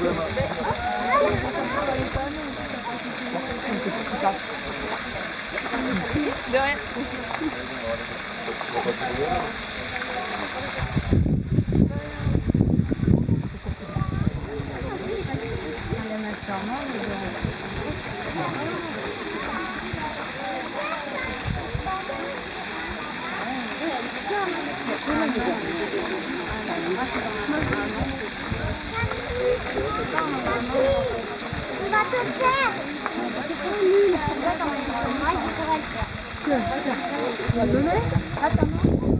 De rien. On va te faire. C'est nul. Attends, moi, je pourrais le faire. Attends.